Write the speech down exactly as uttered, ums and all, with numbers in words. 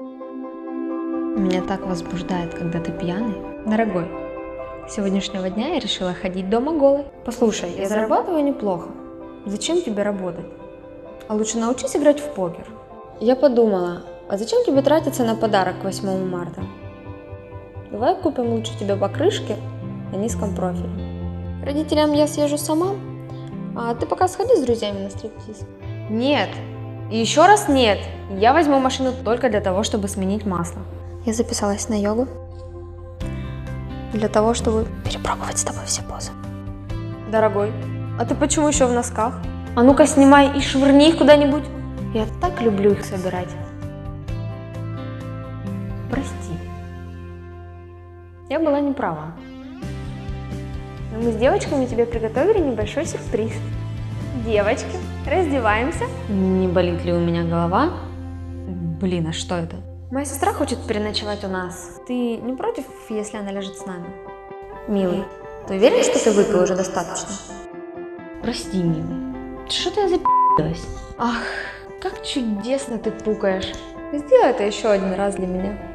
Меня так возбуждает, когда ты пьяный. Дорогой, с сегодняшнего дня я решила ходить дома голой. Послушай, я зарабатываю неплохо. Зачем тебе работать? А лучше научись играть в покер. Я подумала, а зачем тебе тратиться на подарок к восьмому марта? Давай купим лучше тебе покрышки на низком профиле. Родителям я съезжу сама, а ты пока сходи с друзьями на стриптиз. Нет, и еще раз нет. Я возьму машину только для того, чтобы сменить масло. Я записалась на йогу для того, чтобы перепробовать с тобой все позы. Дорогой, а ты почему еще в носках? А ну-ка снимай и швырни их куда-нибудь. Я так люблю их собирать. Прости. Я была не права. Но мы с девочками тебе приготовили небольшой сюрприз. Девочки, раздеваемся. Не болит ли у меня голова? Блин, а что это? Моя сестра хочет переночевать у нас. Ты не против, если она лежит с нами? Милый, ты уверен, что ты выпил уже достаточно? Прости, милый. Что-то я запи***лась. Ах, как чудесно ты пукаешь. Сделай это еще один раз для меня.